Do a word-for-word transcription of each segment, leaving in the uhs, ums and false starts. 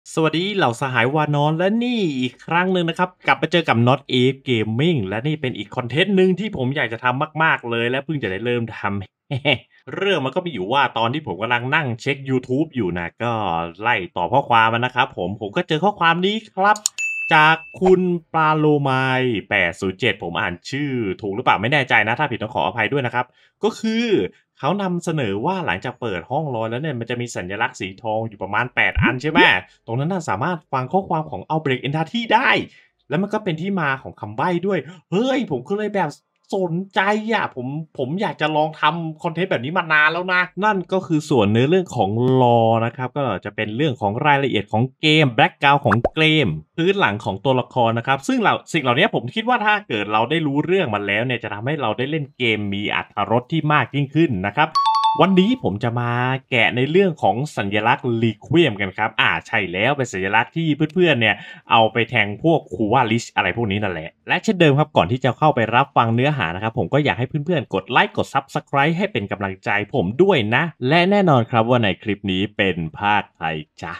สวัสดีเหล่าสหายวานอนและนี่อีกครั้งหนึ่งนะครับกลับมาเจอกับ Not Ape Gaming และนี่เป็นอีกคอนเทนต์หนึ่งที่ผมอยากจะทำมากๆเลยและเพิ่งจะได้เริ่มทำ เรื่องมันก็มีอยู่ว่าตอนที่ผมกำลังนั่งเช็คยูทูบอยู่นะก็ไล่ตอบข้อความมานะครับผมผมก็เจอข้อความนี้ครับจากคุณปาโลไมแปดศูนย์เจ็ดผมอ่านชื่อถูกหรือเปล่าไม่แน่ใจนะถ้าผิดต้องขออภัยด้วยนะครับก็คือเขานำเสนอว่าหลังจากเปิดห้องรอแล้วเนี่ยมันจะมีสัญลักษณ์สีทองอยู่ประมาณแปดอันใช่ไหมตรงนั้นน่ะสามารถฟังข้อความของ Outbreak Entity ได้แล้วมันก็เป็นที่มาของคำใบ้ด้วยเฮ้ยผมก็เลยแบบสนใจอะผมผมอยากจะลองทำคอนเทนต์แบบนี้มานานแล้วนะนั่นก็คือส่วนเนื้อเรื่องของ Lore นะครับก็จะเป็นเรื่องของรายละเอียดของเกมแบ็กกราวนด์ของเกมพื้นหลังของตัวละครนะครับซึ่งเหล่าสิ่งเหล่านี้ผมคิดว่าถ้าเกิดเราได้รู้เรื่องมันแล้วเนี่ยจะทำให้เราได้เล่นเกมมีอรรถรสที่มากยิ่งขึ้นนะครับ วันนี้ผมจะมาแกะในเรื่องของสัญลักษณ์ Requiem กันครับอาใช่แล้วเป็นสัญลักษณ์ที่เพื่อนๆเนี่ยเอาไปแทงพวก Kuwalich อะไรพวกนี้นั่นแหละและเช่นเดิมครับก่อนที่จะเข้าไปรับฟังเนื้อหานะครับผมก็อยากให้เพื่อนๆกดไลค์กด Subscribe ให้เป็นกำลังใจผมด้วยนะและแน่นอนครับว่าในคลิปนี้เป็นภาคไทยจ้ะ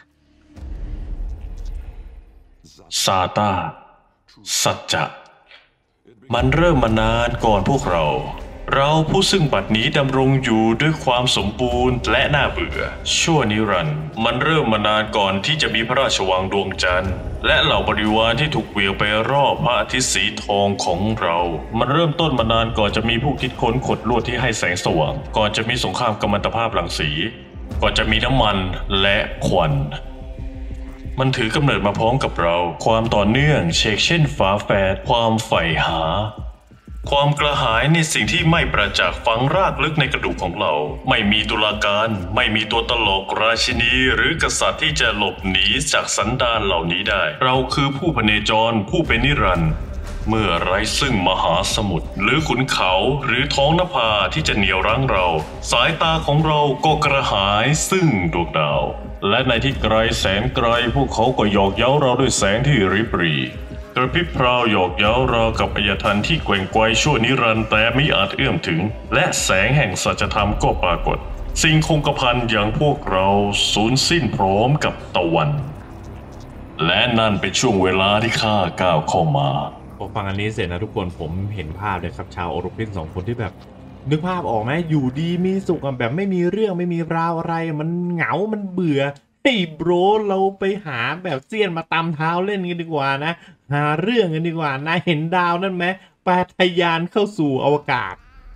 ซาตาสัจจะมันเริ่มมานานก่อนพวกเรา เราผู้ซึ่งบัดนี้ดำรงอยู่ด้วยความสมบูรณ์และน่าเบื่อชั่วนิรันดร์มันเริ่มมานานก่อนที่จะมีพระราชวังดวงจันทร์และเหล่าบริวารที่ถูกเหวี่ยงไปรอบพระอาทิตย์สีทองของเรา มันเริ่มต้นมานานก่อนจะมีผู้คิดค้นขดลวดที่ให้แสงสว่างก่อนจะมีสงครามกัมมันตภาพรังสีก่อนจะมีน้ำมันและควันมันถือกำเนิดมาพร้อมกับเราความต่อเนื่องเชกเช่นฝาแฝดความใฝ่หาความกระหายในสิ่งที่ไม่ประจักษ์ฝังรากลึกในกระดูกของเราไม่มีตุลาการไม่มีตัวตลกราชินีหรือกษัตริย์ที่จะหลบหนีจากสันดานเหล่านี้ได้เราคือผู้พเนจรผู้เป็นนิรันดร์เมื่อไร้ซึ่งมหาสมุทรหรือขุนเขาหรือท้องนภาที่จะเหนี่ยวรั้งเราสายตาของเราก็กระหายซึ่งดวงดาวและในที่ไกลแสนไกลพวกเขาก็หยอกเย้าเราด้วยแสงที่ริบหรี่กระพริบพราวหยอกเย้าเรากับอายทันที่แกว่งไกวชั่วนิรันดร์แต่มิอาจเอื้อมถึงและแสงแห่งสัจธรรมก็ปรากฏสิ่งคงกระพันอย่างพวกเราสูญสิ้นพร้อมกับตะวันและนั่นเป็นช่วงเวลาที่ข้าก้าวเข้ามาพอฟังอันนี้เสร็จนะทุกคนผมเห็นภาพเลยครับชาวโอโรพินสองคนที่แบบนึกภาพออกไหมอยู่ดีมีสุขแบบไม่มีเรื่องไม่มีราวอะไรมันเหงามันเบื่อเฮ้ยโบรเราไปหาแบบเสี้ยนมาตำเท้าเล่นกันดีกว่านะหาเรื่องกันดีกว่านะเห็นดาวนั่นไหมปาทะยานเข้าสู่อวกาศ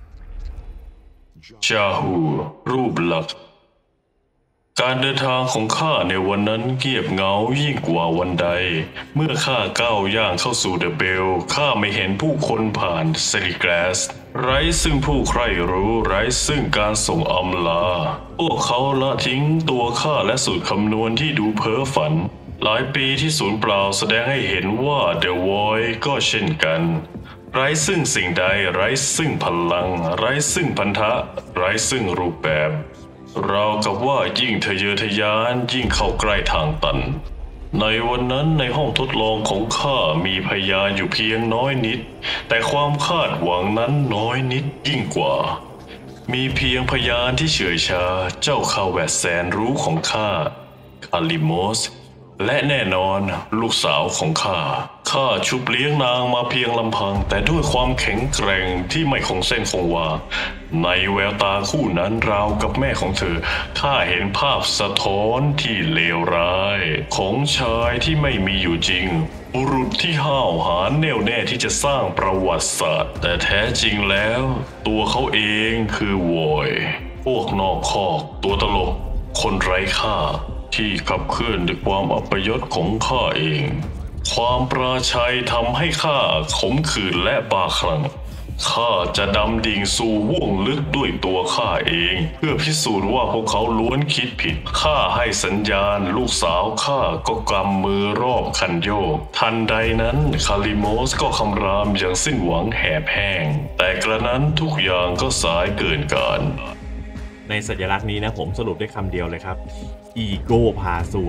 ชาฮูรูปหลักการเดินทางของข้าในวันนั้นเงียบเหงายิ่งกว่าวันใดเมื่อข้าก้าวย่างเข้าสู่เดอะเบลข้าไม่เห็นผู้คนผ่านเซริแกรสไร้ซึ่งผู้ใคร่รู้ไร้ซึ่งการส่งอำลาพวกเขาละทิ้งตัวข้าและสูตรคำนวณที่ดูเพ้อฝันหลายปีที่สูญเปล่าแสดงให้เห็นว่าเดอะวอยก็เช่นกันไร้ซึ่งสิ่งใดไร้ซึ่งพลังไร้ซึ่งพันธะไร้ซึ่งรูปแบบเรากับว่ายิ่งทะเยอทะยานยิ่งเข้าใกล้ทางตันในวันนั้นในห้องทดลองของข้ามีพยานอยู่เพียงน้อยนิดแต่ความคาดหวังนั้นน้อยนิดยิ่งกว่ามีเพียงพยานที่เฉื่อยชาเจ้าคาแวดแสนรู้ของข้าคาลิโมสและแน่นอนลูกสาวของข้าข้าชุบเลี้ยงนางมาเพียงลำพังแต่ด้วยความแข็งแกร่งที่ไม่คงเส้นคงวาในแววตาคู่นั้นราวกับแม่ของเธอข้าเห็นภาพสะท้อนที่เลวร้ายของชายที่ไม่มีอยู่จริงบุรุษที่ห้าวหาญแน่วแน่ที่จะสร้างประวัติศาสตร์แต่แท้จริงแล้วตัวเขาเองคือวอยพวกนอกคอกตัวตลกคนไร้ค่าที่ขับเคลื่อนด้วยความอัปยศของข้าเองความปราชัยทำให้ข้าขมขื่นและบาคลั่งข้าจะดำดิ่งสู่ห้วงลึกด้วยตัวข้าเองเพื่อพิสูจน์ว่าพวกเขาล้วนคิดผิดข้าให้สัญญาณลูกสาวข้าก็กำมือรอบคันโยกทันใดนั้นคาลิโมสก็คำรามอย่างสิ้นหวังแหบแห้งแต่กระนั้นทุกอย่างก็สายเกินการในสัญลักษณ์นี้นะผมสรุปได้คำเดียวเลยครับอีโก้พาสวย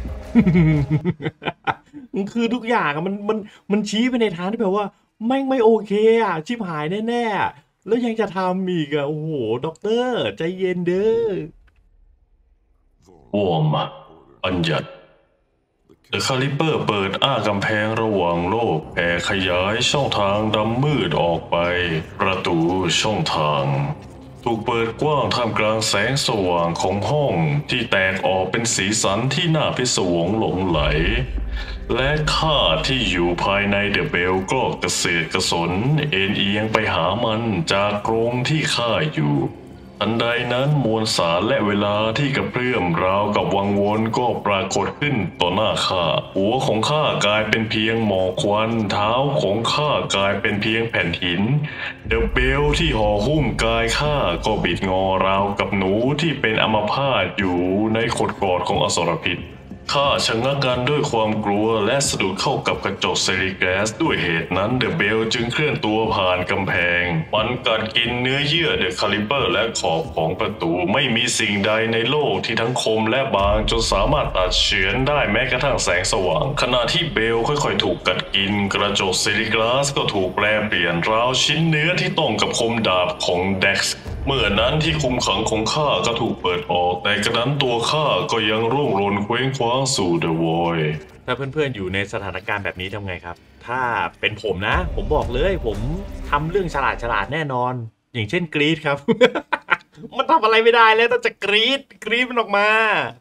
มันคือทุกอย่างมันมันมันชี้ไปในทางที่แบบว่าไม่ไม่โอเคอ่ะชิบหายแน่ๆแล้วยังจะทำอีกอ่ะโอ้โหด็อกเตอร์ใจเย็นเด้อวอมอัญญัตเดอะคาลิเปอร์เปิดอ้ากำแพงระหว่างโลกแผ่ขยายช่องทางดำมืดออกไปประตูช่องทางถูกเปิดกว้างท่ามกลางแสงสว่างของห้องที่แตกออกเป็นสีสันที่น่าพิศวงหลงไหลและข้าที่อยู่ภายในเดอะเบลก็กระเสือกกระสนเอ็นเอียงไปหามันจากกรงที่ข้าอยู่ทันใดนั้นมวลสารและเวลาที่กระเพื่อมราวกับวังวนก็ปรากฏขึ้นต่อหน้าข้าหัวของข้ากลายเป็นเพียงหมอกควันเท้าของข้ากลายเป็นเพียงแผ่นหินเดอะเบลที่ห่อหุ้มกายข้าก็บิดงอราวกับหนูที่เป็นอัมพาตอยู่ในขดกอดของอสรพิษข้าชะงักงันด้วยความกลัวและสะดุดเข้ากับกระจกเซริแกสด้วยเหตุนั้นเดอะเบลจึงเคลื่อนตัวผ่านกำแพงมันกัดกินเนื้อเยื่อเดอะคาลิเปอร์และขอบของประตูไม่มีสิ่งใดในโลกที่ทั้งคมและบางจนสามารถตัดเฉือนได้แม้กระทั่งแสงสว่างขณะที่เบลค่อยๆถูกกัดกินกระจกเซริแกสก็ถูกแปลเปลี่ยนราวชิ้นเนื้อที่ต้องกับคมดาบของเด็กซ์เมื่อนั้นที่คุมขังของข้าก็ถูกเปิดออกแต่กระนั้นตัวข้าก็ยังร่วงหล่นเคว้งคว้างสู่เดอะวอยด์ถ้าเพื่อนๆอยู่ในสถานการณ์แบบนี้ทำไงครับถ้าเป็นผมนะผมบอกเลยผมทำเรื่องฉลาดฉลาดแน่นอนอย่างเช่นกรีดครับ มันทำอะไรไม่ได้แล้วต้องจะกรีดกรีดมันออกมา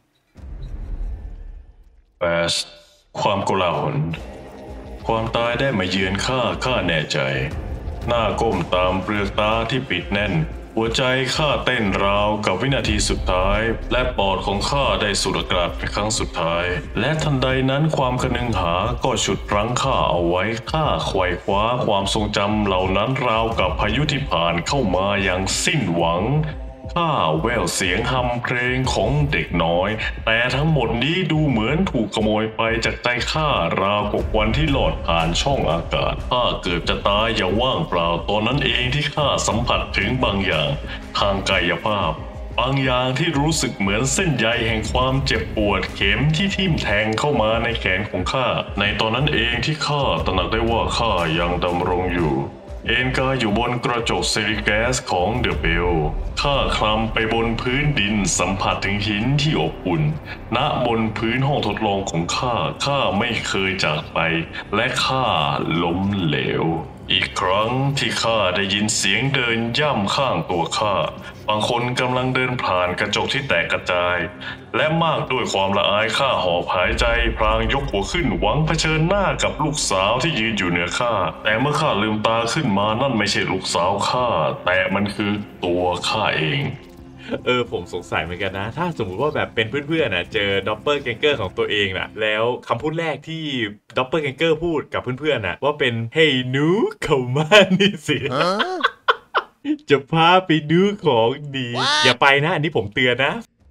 แปสความโกลาหลความตายได้มาเยือนข้าข้าแน่ใจหน้าก้มตามเปลือกตาที่ปิดแน่นหัวใจข้าเต้นราวกับวินาทีสุดท้ายและปอดของข้าได้สูดอากาศเป็นครั้งสุดท้ายและทันใดนั้นความคนึงหาก็ฉุดรั้งข้าเอาไว้ข้าไขว่คว้าความทรงจำเหล่านั้นราวกับพายุที่ผ่านเข้ามาอย่างสิ้นหวังข้าแววเสียงฮัมเพลงของเด็กน้อยแต่ทั้งหมดนี้ดูเหมือนถูกขโมยไปจากใจข้าราวกับวันที่หลอดผ่านช่องอากาศข้าเกือบจะตายอย่างว่างเปล่าตอนนั้นเองที่ข้าสัมผัสถึงบางอย่างทางกายภาพบางอย่างที่รู้สึกเหมือนเส้นใยแห่งความเจ็บปวดเข็มที่ทิ่มแทงเข้ามาในแขนของข้าในตอนนั้นเองที่ข้าตระหนักได้ว่าข้ายังดำรงอยู่เอนกายอยู่บนกระจกเซริแกสของเดอะเบลข้าคลำไปบนพื้นดินสัมผัสถึงหินที่อบอุ่นณบนพื้นห้องทดลองของข้าข้าไม่เคยจากไปและข้าล้มเหลวอีกครั้งที่ข้าได้ยินเสียงเดินย่ำข้างตัวข้าบางคนกำลังเดินผ่านกระจกที่แตกกระจายและมากด้วยความละอายข้าหอบหายใจพลางยกหัวขึ้นหวังเผชิญหน้ากับลูกสาวที่ยืนอยู่เหนือข้าแต่เมื่อข้าลืมตาขึ้นมานั่นไม่ใช่ลูกสาวข้าแต่มันคือตัวข้าเองเออผมสงสัยเหมือนกันนะถ้าสมมุติว่าแบบเป็นเพื่อนๆน่ะเจอด็อปเปอร์แกงเกอร์ของตัวเองน่ะแล้วคำพูดแรกที่ด็อปเปอร์แกงเกอร์พูดกับเพื่อนๆน่ะว่าเป็นเฮ้ยหนูเข้ามานี่สิ จะพาไปดูของดี อย่าไปนะอันนี้ผมเตือนนะ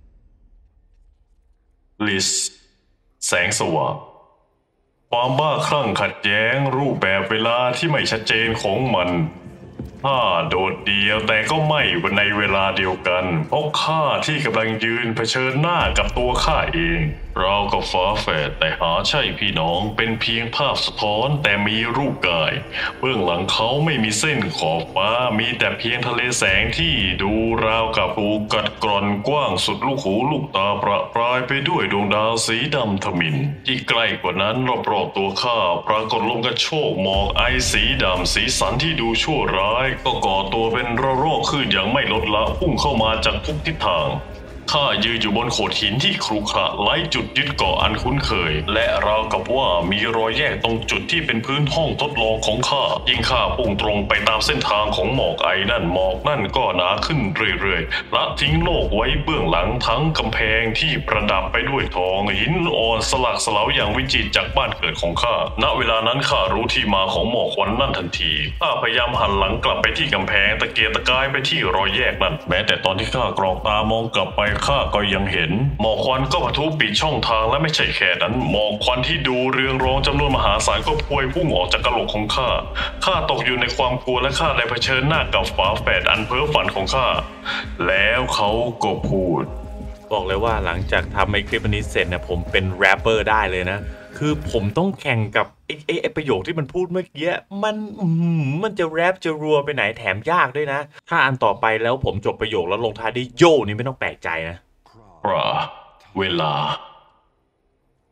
ลิสแสงสว่างความบ้าคลั่งขัดแย้งรูปแบบเวลาที่ไม่ชัดเจนของมันข้าโดดเดี่ยวแต่ก็ไม่ในเวลาเดียวกันเพราะข้าที่กำลังยืนเผชิญหน้ากับตัวข้าเองเรากับฟ้าแฝดแต่หาใช่พี่น้องเป็นเพียงภาพสะท้อนแต่มีรูปกายเบื้องหลังเขาไม่มีเส้นขอบฟ้ามีแต่เพียงทะเลแสงที่ดูราวกับถูกกัดกร่อนกว้างสุดลูกหูลูกตาประปรายไปด้วยดวงดาวสีดำทมิฬที่ใกล้กว่านั้นรอบๆตัวข้าปรากฏลมกระโชกหมอกไอสีดำสีสันที่ดูชั่วร้ายก็ก่อตัวเป็นระลอกขึ้นอย่างไม่ลดละพุ่งเข้ามาจากทุกทิศทางข้ายืนอยู่บนโขดหินที่ครุขระไร้จุดยึดเกาะอันคุ้นเคยและราวกับว่ามีรอยแยกตรงจุดที่เป็นพื้นห้องทดลองของข้ายิ่งข้าพุ่งตรงไปตามเส้นทางของหมอกไอนั่นหมอกนั่นก็หนาขึ้นเรื่อยๆละทิ้งโลกไว้เบื้องหลังทั้งกำแพงที่ประดับไปด้วยทองหินอ่อนสลักสลาวอย่างวิจิตรจากบ้านเกิดของข้าณเวลานั้นข้ารู้ที่มาของหมอกควันนั่นทันทีข้าพยายามหันหลังกลับไปที่กำแพงตะเกียกตะกายไปที่รอยแยกนั่นแม้แต่ตอนที่ข้ากรอกตามองกลับไปข้าก็ยังเห็นหมอกควันก็ปะทุปิดช่องทางและไม่ใช่แค่นั้นหมอกควันที่ดูเรืองรองจำนวนมหาศาลก็พวยพุ่งออกจากกระโหลกของข้าข้าตกอยู่ในความกลัวและข้าได้เผชิญหน้ากับฝาแฝดอันเพ้อฝันของข้าแล้วเขาก็พูดบอกเลยว่าหลังจากทำไอ้คลิปนี้เสร็จเนี่ยผมเป็นแรปเปอร์ได้เลยนะคือผมต้องแข่งกับไอ้ไอ้ไอ้ประโยคที่มันพูดเมื่อกี้มันมันจะแรปจะรัวไปไหนแถมยากด้วยนะถ้าอันต่อไปแล้วผมจบประโยคแล้วลงท้ายด้วยโย่นี่ไม่ต้องแปลกใจนะเวลา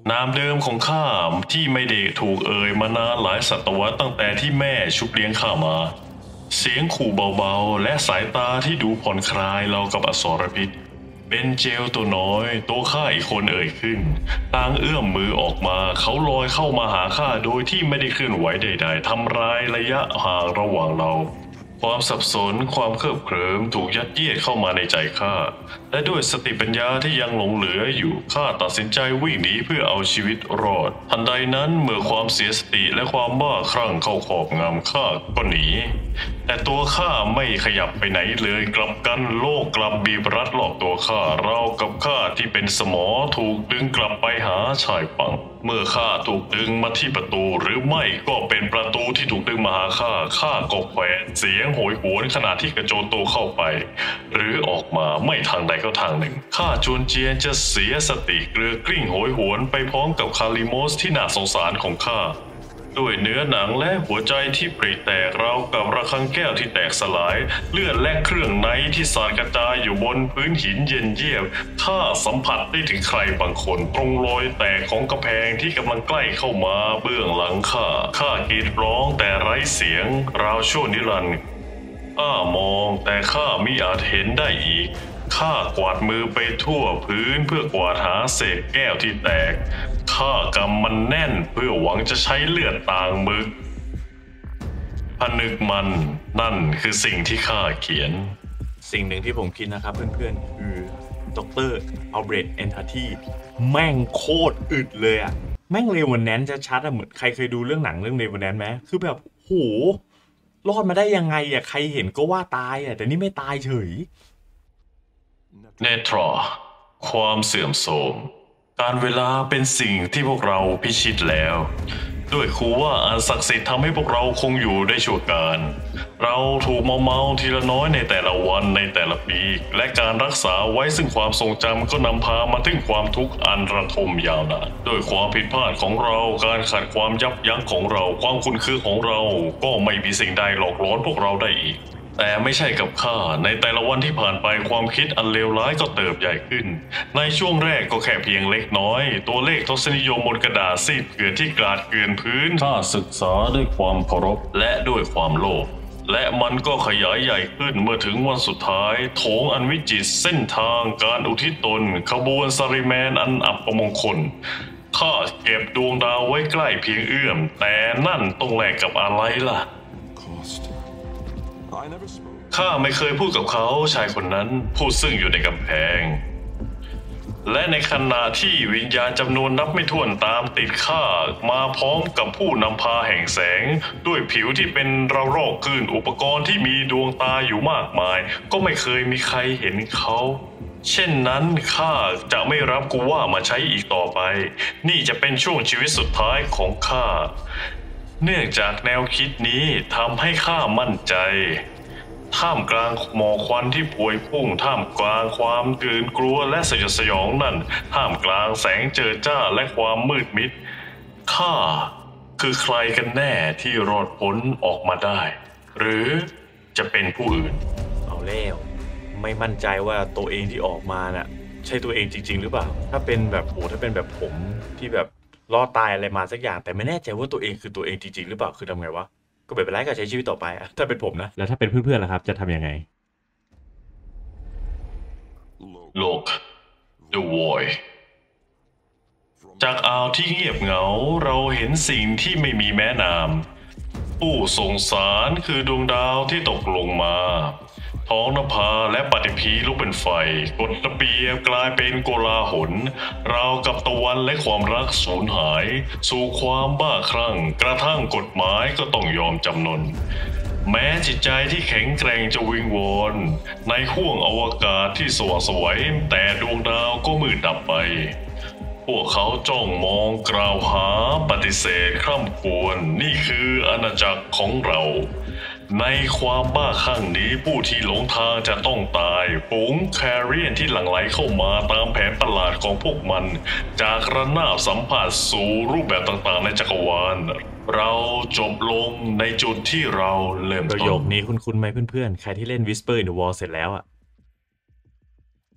นามเดิมของข้าที่ไม่ได้ถูกเอ่ยมานานหลายศตวรรษตั้งแต่ที่แม่ชุบเลี้ยงข้ามา เสียงขู่เบาๆและสายตาที่ดูผ่อนคลายเรากับอสรพิษเป็นเจลตัวน้อยตัวข้าอีกคนเอ่ยขึ้นต่างเอื้อมมือออกมาเขาลอยเข้ามาหาข้าโดยที่ไม่ได้เคลื่อนไหวใดๆทำร้ายระยะห่างระหว่างเราความสับสนความเครือบเคลิ้มถูกยัดเยียดเข้ามาในใจข้าและด้วยสติปัญญาที่ยังหลงเหลืออยู่ข้าตัดสินใจวิ่งหนีเพื่อเอาชีวิตรอดทันใดนั้นเมื่อความเสียสติและความบ้าคลั่งเข้าครอบงำข้าก็หนีแต่ตัวข้าไม่ขยับไปไหนเลยกลับกันโลกกลับบีบรัดรอบตัวข้าเรากับข้าที่เป็นสมอถูกดึงกลับไปหาชายฝั่งเมื่อข้าถูกดึงมาที่ประตูหรือไม่ก็เป็นประตูที่ถูกดึงมาหาข้าข้าก็แขวนเสียงโหยหวนขณะที่กระโจนตัวเข้าไปหรือออกมาไม่ทางใดก็ทางหนึ่งข้าจวนเจียนจะเสียสติเกลือกลิ้งโหยหวนไปพร้อมกับคาริโมสที่น่าสงสารของข้าด้วยเนื้อหนังและหัวใจที่ปริแตกราวกับระฆังแก้วที่แตกสลายเลือดและเครื่องในที่สาดกระจายอยู่บนพื้นหินเย็นเยียบข้าสัมผัสได้ถึงใครบางคนตรงรอยแตกของกำแพงที่กำลังใกล้เข้ามาเบื้องหลังข้าข้ากรีดร้องแต่ไร้เสียงราวชั่วนิรันดร์อ้ามองแต่ข้ามิอาจเห็นได้อีกข้ากวาดมือไปทั่วพื้นเพื่อกวาดหาเศษแก้วที่แตกข้ากำมันแน่นเพื่อหวังจะใช้เลือดต่างมึกผนึกมันนั่นคือสิ่งที่ข้าเขียนสิ่งหนึ่งที่ผมคิดนะครับเพื่อนๆคือดรอัลเบรต เอนทาทีแม่งโคตรอึดเลยอะแม่งเรวันแนนซ์ชัดๆอะเหมือนใครเคยดูเรื่องหนังเรื่องเรวันแนนซ์ไหมคือแบบโหรอดมาได้ยังไงอะใครเห็นก็ว่าตายอะแต่นี่ไม่ตายเฉยเนทรอความเสื่อมโทรมการเวลาเป็นสิ่งที่พวกเราพิชิตแล้วด้วยครูว่าอันศักดิ์สิทธิ์ทำให้พวกเราคงอยู่ได้ชั่วการเราถูกเมาเมาทีละน้อยในแต่ละวันในแต่ละปีและการรักษาไว้ซึ่งความทรงจำก็นำพามาถึงความทุกข์อันระทมยาวนานด้วยความผิดพลาดของเราการขาดความยับยั้งของเราความคุ้นเคยของเราก็ไม่มีสิ่งใดหลอกหลอนพวกเราได้อีกแต่ไม่ใช่กับข้าในแต่ละวันที่ผ่านไปความคิดอันเลวร้ายก็เติบใหญ่ขึ้นในช่วงแรกก็แค่เพียงเล็กน้อยตัวเลขทศนิยมบนกระดาษซีดเกลื่อนที่กลาดเกลื่อนพื้นข้าศึกษาด้วยความเคารพและด้วยความโลภและมันก็ขยายใหญ่ขึ้นเมื่อถึงวันสุดท้ายโถงอันวิจิตรเส้นทางการอุทิศตนขบวนซาริแมนอันอับประมงคลข้าเก็บดวงดาวไว้ใกล้เพียงเอื้อมแต่นั่นต้องแลกกับอะไรล่ะข้าไม่เคยพูดกับเขาชายคนนั้นผู้ซึ่งอยู่ในกำแพงและในขณะที่วิญญาณจำนวนนับไม่ถ้วนตามติดข้ามาพร้อมกับผู้นำพาแห่งแสงด้วยผิวที่เป็นระรอกคลื่นอุปกรณ์ที่มีดวงตาอยู่มากมายก็ไม่เคยมีใครเห็นเขาเช่นนั้นข้าจะไม่รับกูว่ามาใช้อีกต่อไปนี่จะเป็นช่วงชีวิตสุดท้ายของข้าเนื่องจากแนวคิดนี้ทำให้ข้ามั่นใจท่ามกลางหมอกควันที่พวยพุ่งท่ามกลางความตื่นกลัวและสยดสยองนั่นท่ามกลางแสงเจิดจ้าและความมืดมิดข้าคือใครกันแน่ที่รอดพ้นออกมาได้หรือจะเป็นผู้อื่นเอาแล้วไม่มั่นใจว่าตัวเองที่ออกมาน่ะใช่ตัวเองจริงๆหรือเปล่าถ้าเป็นแบบโอ้ถ้าเป็นแบบผมที่แบบรอดตายอะไรมาสักอย่างแต่ไม่แน่ใจว่าตัวเองคือตัวเองจริงๆหรือเปล่าคือทำไงวะก็ไม่เป็นไรก็ใช้ชีวิตต่อไปถ้าเป็นผมนะแล้วถ้าเป็นเพื่อนๆล่ะครับจะทำยังไงโลก The Void จากอ่าวที่เงียบเหงาเราเห็นสิ่งที่ไม่มีแม้นามผู้ทรงสารคือดวงดาวที่ตกลงมาท้องนภาและปฏิพีลุกเป็นไฟกฎระเบียบกลายเป็นโกลาหลราวกับตะวันและความรักสูญหายสู่ความบ้าคลั่งกระทั่งกฎหมายก็ต้องยอมจำนนแม้จิตใจที่แข็งแกร่งจะวิงวอนในห้วงอวกาศที่สว่างไสวแต่ดวงดาวก็มืดดับไปพวกเขาจ้องมองกล่าวหาปฏิเสธคร่ำครวญนี่คืออาณาจักรของเราในความบ้าคลั่งนี้ผู้ที่หลงทางจะต้องตายฝูงแคเรียนที่หลั่งไหลเข้ามาตามแผนประหลาดของพวกมันจากระนาบสัมผัสสู่รูปแบบต่างๆในจักรวาลเราจบลงในจุดที่เราเริ่มต้นประโยคนี้คุ้นๆไหมเพื่อนๆใครที่เล่น Whisper in the Wall เสร็จแล้วอ่ะ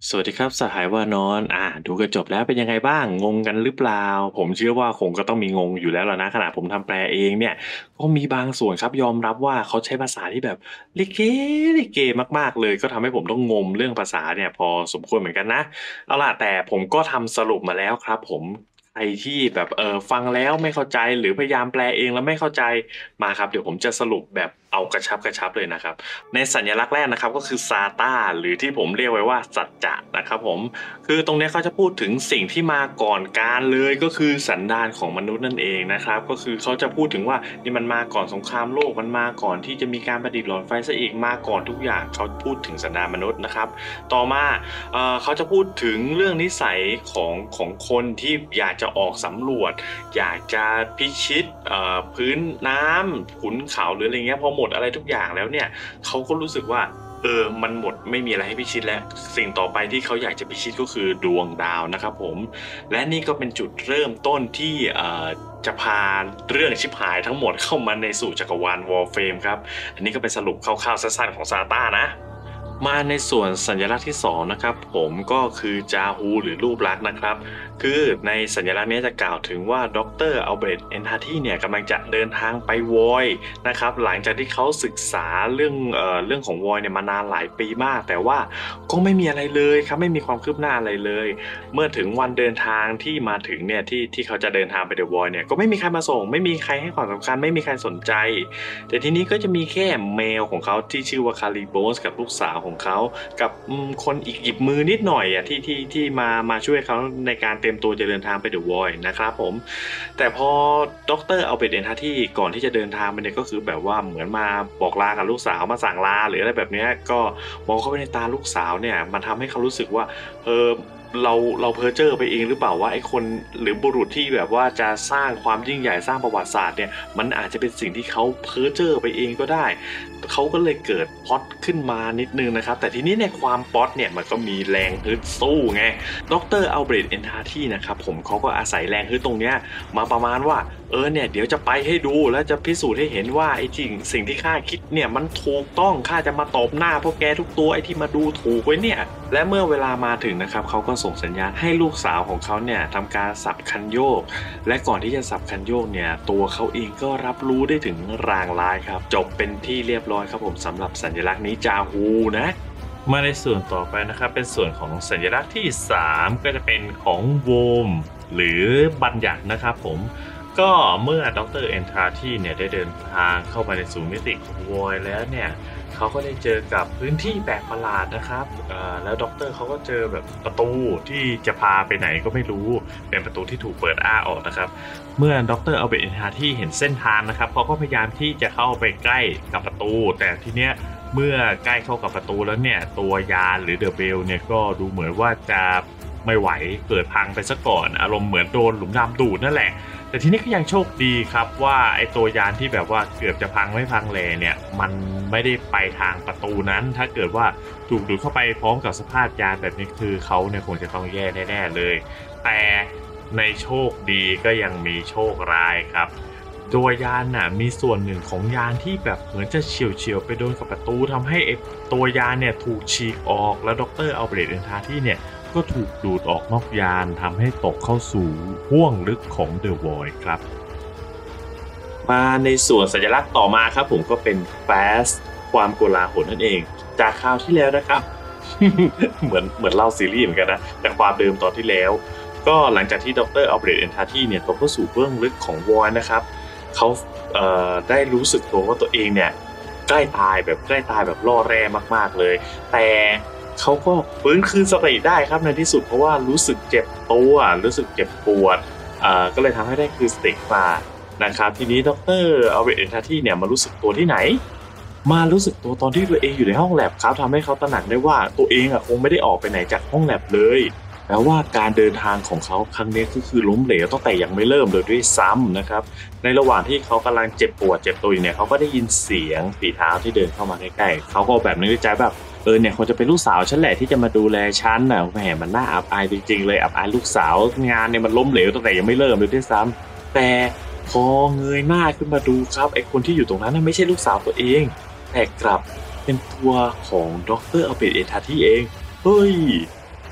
สวัสดีครับสหายวานอนอ่าดูกันจบแล้วเป็นยังไงบ้างงงกันหรือเปล่าผมเชื่อว่าคงก็ต้องมีงงอยู่แล้วล่ะนะขนาดผมทำแปลเองเนี่ยก็มีบางส่วนครับยอมรับว่าเขาใช้ภาษาที่แบบลิเกลิเกมากๆเลยก็ทำให้ผมต้องงมเรื่องภาษาเนี่ยพอสมควรเหมือนกันนะเอาล่ะแต่ผมก็ทำสรุปมาแล้วครับผมใครที่แบบเอ่อฟังแล้วไม่เข้าใจหรือพยายามแปลเองแล้วไม่เข้าใจมาครับเดี๋ยวผมจะสรุปแบบเอากระชับๆเลยนะครับ ในสัญลักษณ์แรกนะครับก็คือซาตาหรือที่ผมเรียกไว้ว่าสัจจะนะครับผมคือตรงเนี้ยเขาจะพูดถึงสิ่งที่มาก่อนการเลยก็คือสันดานของมนุษย์นั่นเองนะครับก็คือเขาจะพูดถึงว่านี่มันมาก่อนสงครามโลกมันมาก่อนที่จะมีการประดิษฐ์หลอดไฟซะอีกมาก่อนทุกอย่างเขาพูดถึงสันดานมนุษย์นะครับต่อมาเอ่อเขาจะพูดถึงเรื่องนิสัยของของคนที่อยากจะออกสำรวจอยากจะพิชิตเอ่อพื้นน้ำขุนเขาหรืออะไรเงี้ยพอหมดอะไรทุกอย่างแล้วเนี่ยเขาก็รู้สึกว่าเออมันหมดไม่มีอะไรให้พิชิตแล้วสิ่งต่อไปที่เขาอยากจะพิชิตก็คือดวงดาวนะครับผมและนี่ก็เป็นจุดเริ่มต้นที่เอ่อจะพาเรื่องชิบหายทั้งหมดเข้ามาในสู่จักรวาล Warframe ครับอันนี้ก็เป็นสรุปคร่าวๆสั้นๆของซาตานะมาในส่วนสัญลักษณ์ที่สองนะครับผมก็คือจาฮูหรือรูปลักษณ์นะครับคือในสัญลักษณ์นี้จะกล่าวถึงว่าดรอัลเบรตเอนทาที่เนี่ยกำลังจะเดินทางไปวอยนะครับหลังจากที่เขาศึกษาเรื่องเอ่อเรื่องของวอยเนี่ยมานานหลายปีมากแต่ว่าก็ไม่มีอะไรเลยครับไม่มีความคืบหน้าอะไรเลยเมื่อถึงวันเดินทางที่มาถึงเนี่ยที่ที่เขาจะเดินทางไปเดอะวอยเนี่ยก็ไม่มีใครมาส่งไม่มีใครให้ความสำคัญไม่มีใครสนใจแต่ทีนี้ก็จะมีแค่เมลของเขาที่ชื่อว่าคาริโบสกับลูกสาวของเขากับคนอีกหยิบมือนิดหน่อยอ่ะที่ที่ที่มามาช่วยเขาในการเตรียมตัวจะเดินทางไปเดอะวอยนะครับผมแต่พอดรเอาเบตเอนทาที่ก่อนที่จะเดินทางไปเนี่ยก็คือแบบว่าเหมือนมาบอกลากับลูกสาวมาสั่งลาหรืออะไรแบบนี้ก็มองเข้าไปในตาลูกสาวเนี่ยมันทำให้เขารู้สึกว่าเออเราเราเพ้อเจ้อไปเองหรือเปล่าว่าไอ้คนหรือบุรุษที่แบบว่าจะสร้างความยิ่งใหญ่สร้างประวัติศาสตร์เนี่ยมันอาจจะเป็นสิ่งที่เขาเพ้อเจ้อไปเองก็ได้เขาก็เลยเกิดพล็อตขึ้นมานิดนึงนะครับแต่ทีนี้ในความป๊อตเนี่ยมันก็มีแรงฮึดสู้ไงดรอัลเบรตเอนทาที่นะครับผมเขาก็อาศัยแรงฮึดตรงเนี้ยมาประมาณว่าเออเนี่ยเดี๋ยวจะไปให้ดูแล้วจะพิสูจน์ให้เห็นว่าไอ้จริงสิ่งที่ข้าคิดเนี่ยมันถูกต้องข้าจะมาตบหน้าพวกแกทุกตัวไอ้ที่มาดูถูกไว้เนี่ยและเมื่อเวลามาถึงนะครับเขาก็ส่งสัญญาณให้ลูกสาวของเขาเนี่ยทำการสับคันโยกและก่อนที่จะสับคันโยกเนี่ยตัวเขาเองก็รับรู้ได้ถึงรางร้ายครับจบเป็นที่เรียบร้อยครับผมสำหรับสัญลักษณ์นี้จาฮูนะมาในส่วนต่อไปนะครับเป็นส่วนของสัญลักษณ์ที่สามก็จะเป็นของโวมหรือบัญญัตินะครับผมก็เมื่อดรเอนทราที่เนี่ยได้เดินทางเข้ามาในสู่มิติของวอยแล้วเนี่ยเขาก็ได้เจอกับพื้นที่แปลกประหลาดนะครับแล้วด็อกเตอร์เขาก็เจอแบบประตูที่จะพาไปไหนก็ไม่รู้เป็นประตูที่ถูกเปิดอ้าออกนะครับเมื่อด็อกเตอร์อัลเบรตเอนทราที่เห็นเส้นทางนะครับเขาก็พยายามที่จะเข้าไปใกล้กับประตูแต่ทีเนี้ยเมื่อใกล้เข้ากับประตูแล้วเนี่ยตัวยานหรือเดอะเบลเนี่ยก็ดูเหมือนว่าจะไม่ไหวเกิดพังไปซะก่อนอารมณ์เหมือนโดนหลุมดำดูดนั่นแหละแต่ทีนี้ก็ยังโชคดีครับว่าไอ้ตัวยานที่แบบว่าเกือบจะพังไม่พังแลเนี่ยมันไม่ได้ไปทางประตูนั้นถ้าเกิดว่าถูกดูดเข้าไปพร้อมกับสภาพยานแบบนี้คือเขาเนี่ยคงจะต้องแย่แน่ๆเลยแต่ในโชคดีก็ยังมีโชคร้ายครับตัวยานน่ะมีส่วนหนึ่งของยานที่แบบเหมือนจะเฉียวๆไปโดนกับประตูทำให้ไอ้ตัวยานเนี่ยถูกฉีกออกแล้วดรอัลเบรตเอนทาที่เนี่ยก็ถูกดูดออกนอกยานทำให้ตกเข้าสู่ห้วงลึกของเดอะวอยด์ครับมาในส่วนสัญลักษณ์ต่อมาครับผมก็เป็นแฟสความโกลาหลนั่นเองจากคราวที่แล้วนะครับ เหมือนเหมือนเล่าซีรีส์เหมือนกันนะแต่ความเดิมตอนที่แล้วก็หลังจากที่ดรอัลเบรตเอนทาที่เนี่ยตกเข้าสู่เบื้องลึกของวอยด์นะครับเขาเอ่อได้รู้สึกตัวว่าตัวเองเนี่ยใกล้ตายแบบใกล้ตายแบบล่อแร่มากๆเลยแต่เขาก็ฟื้นคืนสติได้ครับในที่สุดเพราะว่ารู้สึกเจ็บตัวรู้สึกเจ็บปวดอ่าก็เลยทำให้ได้คืนสติมานะครับทีนี้ดรอัลเบรตเอนทาที่เนี่ยมารู้สึกตัวที่ไหนมารู้สึกตัวตอนที่ตัวเองอยู่ในห้องแลบครับทำให้เขาตระหนักได้ว่าตัวเองอ่ะคงไม่ได้ออกไปไหนจากห้องแลบเลยแปลว่าการเดินทางของเขาครั้งนี้ก็คือล้มเหลวตั้งแต่ยังไม่เริ่มเลยด้วยซ้ำนะครับในระหว่างที่เขากำลังเจ็บปวดเจ็บตัวอยู่เนี่ยเขาก็ได้ยินเสียงฝีเท้าที่เดินเข้ามาใกล้ๆเขาก็แบบนึกในใจแบบเออเนี่ยคงจะเป็นลูกสาวฉันแหละที่จะมาดูแลฉันน่ะแหมมันน่าอับอายจริงๆเลยอับอายลูกสาวงานเนี่ยมันล้มเหลวตั้งแต่ยังไม่เริ่มเลยด้วยซ้ำแต่พอเงยหน้าขึ้นมาดูครับไอ้คนที่อยู่ตรงนั้นน่ะไม่ใช่ลูกสาวตัวเองแต่กลับเป็นตัวของดรอัลเบรตเอนทาที่เองเฮ้ย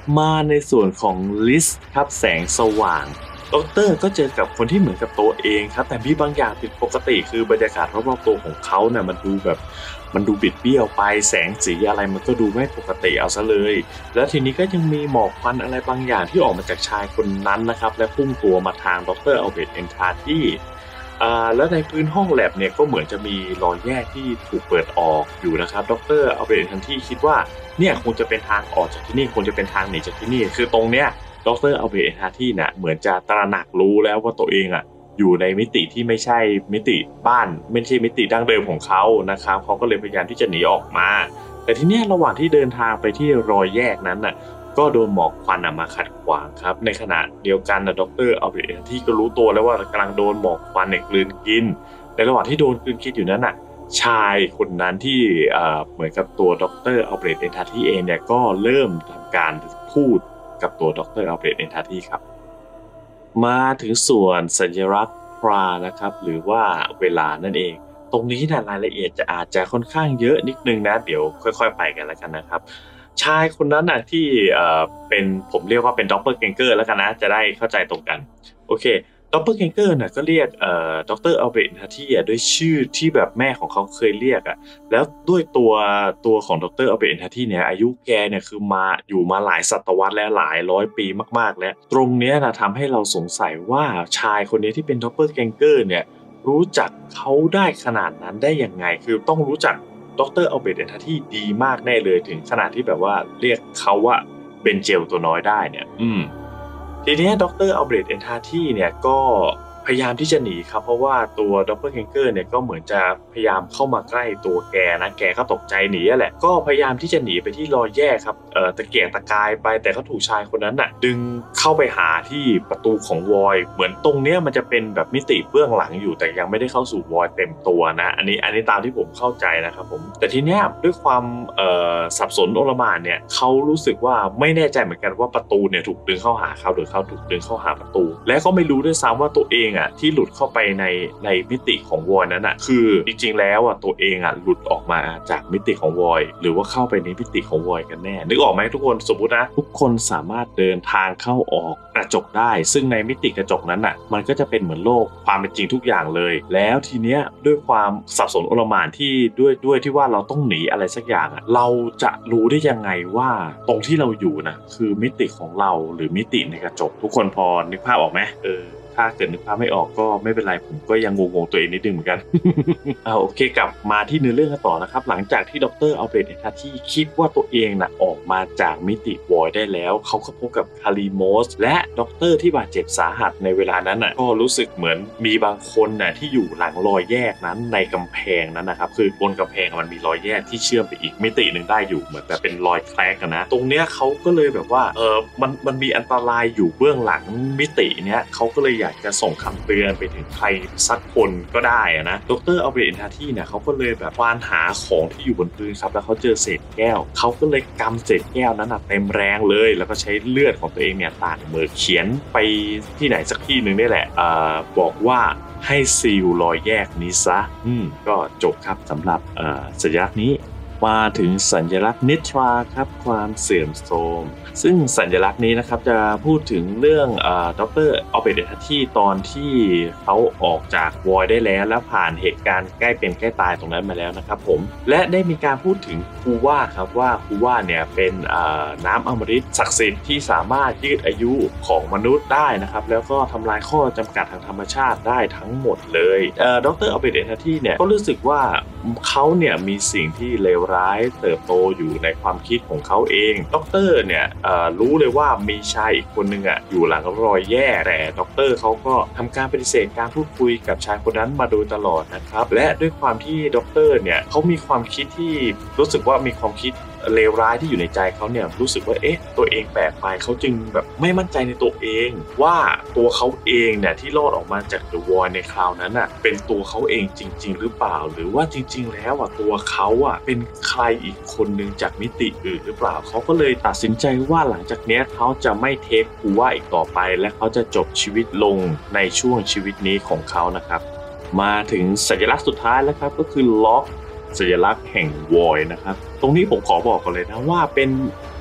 มาในส่วนของลิสครับแสงสว่างด็อกเตอร์ก็เจอกับคนที่เหมือนกับตัวเองครับแต่มีบางอย่างผิดปกติคือบรรยากาศรอบๆตัวของเขาเนี่ยมันดูแบบมันดูบิดเบี้ยวไปแสงสีอะไรมันก็ดูไม่ปกติเอาซะเลยแล้วทีนี้ก็ยังมีหมอกควันอะไรบางอย่างที่ออกมาจากชายคนนั้นนะครับและพุ่งตัวมาทางดรอัลเบิร์ตเอนทาที่อ่าแล้วในพื้นห้องแลบเนี่ยก็เหมือนจะมีรอยแยกที่ถูกเปิดออกอยู่นะครับดรอัลเบิร์ตเอนทาที่คิดว่าเนี่ยคงจะเป็นทางออกจากที่นี่คงจะเป็นทางหนีจากที่นี่คือตรงเนี้ยดรอัลเบิร์ตเอนทาที่เนี่ยเหมือนจะตระหนักรู้แล้วว่าตัวเองอ่ะอยู่ในมิติที่ไม่ใช่มิติบ้านไม่ใช่มิติดั้งเดิมของเขานะครับเขาก็เลยพยายามที่จะหนีออกมาแต่ทีเนี้ยระหว่างที่เดินทางไปที่รอยแยกนั้นน่ะก็โดนหมอกควันมาขัดขวางครับในขณะเดียวกันนะดรอัลเบิร์ตเอนทาที่ก็รู้ตัวแล้วว่ากำลังโดนหมอกควันเนี่ยกลืนกินในระหว่างที่โดนกลืนกินอยู่นั้นน่ะชายคนนั้นที่เหมือนกับตัวดรอัลเบิร์ตเอนทาที่เองเนี่ยก็เริ่มทำการพูดกับตัวดรอัลเบิร์ตเอนทาที่ครับมาถึงส่วนสัญลักษณ์พรานะครับหรือว่าเวลานั่นเองตรงนี้นะรายละเอียดจะอาจจะค่อนข้างเยอะนิดนึงนะเดี๋ยวค่อยๆไปกันแล้วกันนะครับชายคนนั้นน่ะที่เอ่อเป็นผมเรียกว่าเป็นด็อปเปอร์เกงเกอร์แล้วกันนะจะได้เข้าใจตรงกันโอเคด็อปเปอร์เกงเกอร์น่ะก็เรียกเอ่อดรอัลเบิร์ตเอนทาที่อ่ะด้วยชื่อที่แบบแม่ของเขาเคยเรียกอ่ะแล้วด้วยตัวตัวของดรอัลเบิร์ตเอนทาที่เนี่ยอายุแกเนี่ยคือมาอยู่มาหลายศตวรรษและหลายร้อยปีมากๆแล้วตรงเนี้ยนะทำให้เราสงสัยว่าชายคนนี้ที่เป็นด็อปเปอร์เกงเกอร์เนี่ยรู้จักเขาได้ขนาดนั้นได้ยังไงคือต้องรู้จักดรอัลเบิร์ตเอนทาที่ดีมากแน่เลยถึงขนาดที่แบบว่าเรียกเขาว่าเบนเจลตัวน้อยได้เนี่ยอืมทีนี้ดรอัลเบิร์ตเอนทาที่เนี่ยก็พยายามที่จะหนีครับเพราะว่าตัวดรเกงเกอร์เนี่ยก็เหมือนจะพยายามเข้ามาใกล้ตัวแกนะแกก็ตกใจหนีแหละก็พยายามที่จะหนีไปที่รอยแยกครับเอ่อตะเกียกตะกายไปแต่ก็ถูกชายคนนั้นน่ะดึงเข้าไปหาที่ประตูของวอยเหมือนตรงเนี้ยมันจะเป็นแบบมิติเบื้องหลังอยู่แต่ยังไม่ได้เข้าสู่วอยเต็มตัวนะอันนี้อันนี้ตามที่ผมเข้าใจนะครับผมแต่ทีเนี้ยด้วยความเอ่อสับสนโอลหม่านเนี่ยเขารู้สึกว่าไม่แน่ใจเหมือนกันว่าประตูเนี่ยถูกดึงเข้าหาเขาหรือเขาถูกดึงเข้าหาประตูและก็ไม่รู้ด้วยซ้ำว่าตัวเองอ่ะที่หลุดเข้าไปในในมิติของวอยนั้นอ่ะคือจริงๆแล้วอ่ะตัวเองอ่ะหลุดออกมาจากมิติของวอยหรือว่าเข้าไปในมิติของวอยกันแน่นึกออกไหมทุกคนสมมุตินะทุกคนสามารถเดินทางเข้าออกกระจกได้ซึ่งในมิติกระจกนั้นอ่ะมันก็จะเป็นเหมือนโลกความเป็นจริงทุกอย่างเลยแล้วทีเนี้ยด้วยความสับสนโอลหม่านที่ด้วยด้วยที่ว่าเราต้องหนีอะไรสักอย่างอ่ะเราจะรู้ได้ยังไงว่าตรงที่เราอยู่นะคือมิติของเราหรือมิติในกระจกทุกคนพอนึกภาพออกไหมเออถ้าเกิดนึกภาพไม่ออกก็ไม่เป็นไรผมก็ยังงงๆตัวเองนิดนึงเหมือนกัน เอาโอเคกลับมาที่เนื้อเรื่องกันต่อนะครับหลังจากที่ดรอัลเบิร์ตเอนทาที่คิดว่าตัวเองน่ะออกมาจากมิติวอยได้แล้วเขาก็พบกับคาริโมสและดรที่บาดเจ็บสาหัสในเวลานั้นน่ะก็รู้สึกเหมือนมีบางคนน่ะที่อยู่หลังรอยแยกนั้นในกำแพงนั้นนะครับคือบนกำแพงมันมีรอยแยกที่เชื่อมไปอีกมิติหนึ่งได้อยู่เหมือนแบบเป็นรอยแคลกกันนะตรงเนี้ยเขาก็เลยแบบว่าเออมันมันมีอันตรายอยู่เบื้องหลังมิติเนี้ยเขาก็เลยอยากจะส่งคำเตือนไปถึงใครสักคนก็ได้นะดรอัลเบิร์ตเอนทาที่เนี่ยเขาก็เลยแบบควานหาของที่อยู่บนพื้นครับแล้วเขาเจอเศษแก้วเขาก็เลยกำเศษแก้วนั้นเต็มแรงเลยแล้วก็ใช้เลือดของตัวเองเนี่ยต่างมือเขียนไปที่ไหนสักที่หนึ่งนี่แหละอ่าบอกว่าให้ซีลรอยแยกนี้ซะอืมก็จบครับสำหรับอ่าสัญลักษณ์นี้มาถึงสัญลักษณ์นิทราครับความเสื่อมโทรมซึ่งสัญลักษณ์นี้นะครับจะพูดถึงเรื่องอ่าดรอัลเบิร์ตเอนทาที่ตอนที่เขาออกจากวอยได้แล้วแล้วผ่านเหตุการณ์ใกล้เป็นใกล้ตายตรงนั้นมาแล้วนะครับผมและได้มีการพูดถึงคูว่าครับว่าคูว่าเนี่ยเป็นอ่าน้ำอมฤตศักดิ์สิทธิ์ที่สามารถยืดอายุของมนุษย์ได้นะครับแล้วก็ทำลายข้อจำกัดทางธรรมชาติได้ทั้งหมดเลยเอ่อดรอัลเบิร์ตเอนทาที่เนี่ยก็รู้สึกว่าเขาเนี่ยมีสิ่งที่เลวร้ายเติบโตอยู่ในความคิดของเขาเองดรเนี่ยรู้เลยว่ามีชายอีกคนนึงอ่ะอยู่หลังรอยแย่แต่ดรเขาก็ทำการปฏิเสธการพูดคุยกับชายคนนั้นมาโดยตลอดนะครับและด้วยความที่ดรเนี่ยเขามีความคิดที่รู้สึกว่ามีความคิดเลวร้ายที่อยู่ในใจเขาเนี่ยรู้สึกว่าเอ๊ะตัวเองแปลกไปเขาจึงแบบไม่มั่นใจในตัวเองว่าตัวเขาเองเนี่ยที่รอดออกมาจาก The Void ในคราวนั้นอ่ะเป็นตัวเขาเองจริงๆหรือเปล่าหรือว่าจริงๆแล้วอ่ะตัวเขาอ่ะเป็นใครอีกคนนึงจากมิติอื่นหรือเปล่าเขาก็เลยตัดสินใจว่าหลังจากนี้เขาจะไม่เทคคูว่าอีกต่อไปและเขาจะจบชีวิตลงในช่วงชีวิตนี้ของเขานะครับมาถึงสัญลักษณ์สุดท้ายแล้วครับก็คือล็อกสัญลักษณ์แห่งวอยนะครับตรงนี้ผมขอบอกกันเลยนะว่าเป็น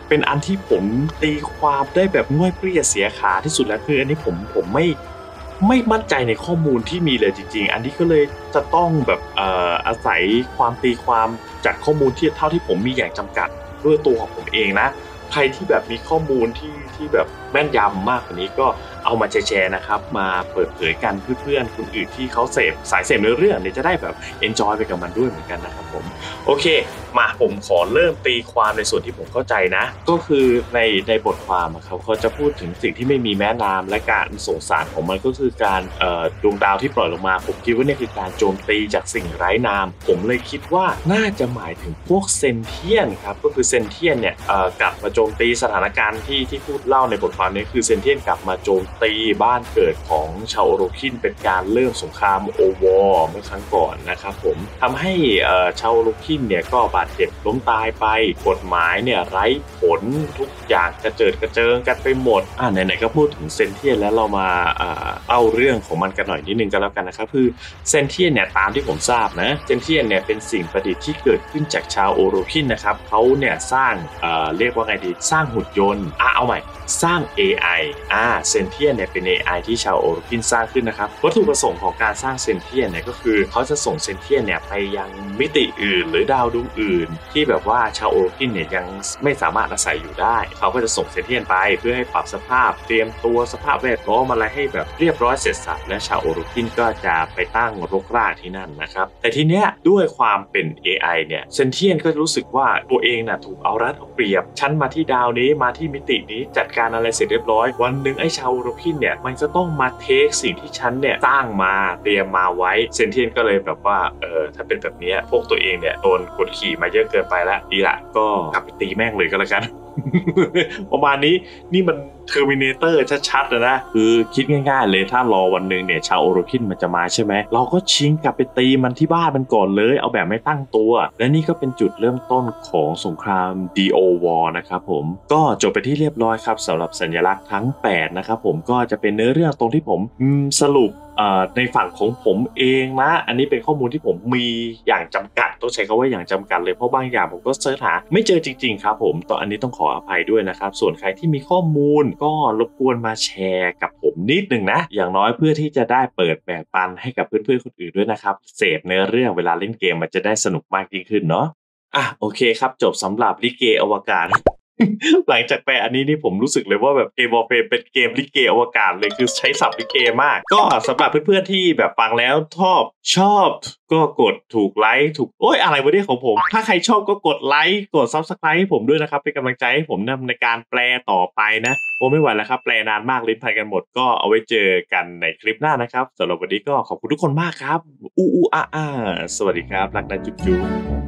เป็นอันที่ผมตีความได้แบบง่วยเปรี้ยเสียขาที่สุดแล้วคืออันนี้ผมผมไม่ไม่มั่นใจในข้อมูลที่มีเลยจริงๆอันนี้ก็เลยจะต้องแบบเอ่ออาศัยความตีความจากข้อมูลที่เท่าที่ผมมีอย่างจำกัดด้วยตัวของผมเองนะใครที่แบบมีข้อมูลที่ที่แบบแม่นยำมากกว่านี้ก็เอามาแชร์ๆนะครับมาเปิดเผยกันเพื่อนๆคนอื่นที่เขาเสพสายเสพเนื้อเรื่องเนี่ยจะได้แบบเอนจอยไปกับมันด้วยเหมือนกันนะครับผมโอเคมาผมขอเริ่มตีความในส่วนที่ผมเข้าใจนะก็คือในในบทความเขาเขาจะพูดถึงสิ่งที่ไม่มีแม้นามและการส่งสารของมันก็คือการเอ่อดวงดาวที่ปล่อยลงมาผมคิดว่านี่คือการโจมตีจากสิ่งไร้นามผมเลยคิดว่าน่าจะหมายถึงพวกเซนเทียนครับก็คือเซนเทียนเนี่ยเอ่อกลับมาโจมตีสถานการณ์ที่ที่พูดเล่าในบทความนี้คือเซนเทียนกลับมาโจมตีบ้านเกิดของชาวโอโรคินเป็นการเริ่มสงครามโอวอร์เมื่อครั้งก่อนนะครับผมทำให้เอ่อชาวโอโรคินเนี่ยก็บาดเจ็บล้มตายไปกฎหมายเนี่ยไร้ผลทุกอย่างกระเจิดกระเจิงกันไปหมดอ่าไหนๆก็พูดถึงเซนเทียนแล้วเรามาเอ่อเล่าเรื่องของมันกันหน่อยนิดนึงกันแล้วกันนะครับคือเซนเทียนเนี่ยตามที่ผมทราบนะเซนเทียนเนี่ยเป็นสิ่งประดิษฐ์ที่เกิดขึ้นจากชาวโอโรคินนะครับเขาเนี่ยสร้างเอ่อเรียกว่าไงดีสร้างหุ่นยนต์อ่ะเอาใหม่สร้าง เอ ไอ อ่าเซนเทียนเนี่ยเป็น เอ ไอ ที่ชาวโอโรคินสร้างขึ้นนะครับวัตถุประสงค์ของการสร้างเซนเทียนเนี่ยก็คือเขาจะส่งเซนเทียนเนี่ยไปยังมิติอื่นหรือดาวดวงอื่นที่แบบว่าชาวโอโรคินเนี่ยยังไม่สามารถอาศัยอยู่ได้เขาก็จะส่งเซนเทียนไปเพื่อให้ปรับสภาพเตรียมตัวสภาพแวดล้อมอะไรให้แบบเรียบร้อยเสร็จสรรพและชาวโอโรคินก็จะไปตั้งรกรากที่นั่นนะครับแต่ทีเนี้ยด้วยความเป็น เอ ไอ เนี่ยเซนเทียนก็รู้สึกว่าตัวเองน่ะถูกเอารัดเอาเปรียบฉันมาที่ดาวนี้มาที่มิตินี้จัดการอะไรเสร็จเรียบร้อยวันหนึ่งไอ้ชาวโอโรคินเนี่ยมันจะต้องมาเทคสิ่งที่ฉันเนี่ยสร้างมาเตรียมมาไว้เซนเทียนก็เลยแบบว่าเออถ้าเป็นแบบนี้พวกตัวเองเนี่ยโดนกดขี่มาเยอะเกินไปแล้วดีละก็กลับไปตีแม่งเลยก็แล้วกัน ประมาณนี้นี่มันเทอร์มินาเตอร์ชัดๆเลยนะคือคิดง่ายๆเลยถ้ารอวันหนึ่งเนี่ยชาวโอโรคินมันจะมาใช่ไหมเราก็ชิงกลับไปตีมันที่บ้านมันก่อนเลยเอาแบบไม่ตั้งตัวและนี่ก็เป็นจุดเริ่มต้นของสงคราม ดี โอ War นะครับผมก็จบไปที่เรียบร้อยครับสำหรับสัญลักษณ์ทั้งแปดนะครับผมก็จะเป็นเนื้อเรื่องตรงที่ผมสรุปในฝั่งของผมเองนะอันนี้เป็นข้อมูลที่ผมมีอย่างจำกัดต้องใช้คำว่าอย่างจำกัดเลยเพราะบางอย่างผมก็เสิร์ชหาไม่เจอจริงๆครับผมตอนอันนี้ต้องขออภัยด้วยนะครับส่วนใครที่มีข้อมูลก็รบกวนมาแชร์กับผมนิดนึงนะอย่างน้อยเพื่อที่จะได้เปิดแบ่งปันให้กับเพื่อนๆคนอื่นด้วยนะครับเสพเนื้อเรื่องเวลาเล่นเกมมันจะได้สนุกมากยิ่งขึ้นเนาะอ่ะโอเคครับจบสำหรับลิเกอวกาศ หลังจากแปลอันนี้นี่ผมรู้สึกเลยว่าแบบเกมวอร์เฟรเป็นเกมลิเกอวกาศเลยคือใช้ศัพท์ลิเกมากก็สำหรับเพื่อนๆที่แบบฟังแล้วชอบชอบก็กดถูกไลค์ถูกโอ้ยอะไรวะเนี่ยของผมถ้าใครชอบก็กดไลค์กด ซับสไครบ์ ให้ผมด้วยนะครับเป็นกำลังใจให้ผมนำในการแปลต่อไปนะโอ้ไม่ไหวแล้วครับแปลนานมากลิ้นพันกันหมดก็เอาไว้เจอกันในคลิปหน้านะครับสำหรับวันนี้ก็ขอบคุณทุกคนมากครับอู้อู้อ้าอ้าสวัสดีครับรักนะจุ๊บจุ๊บ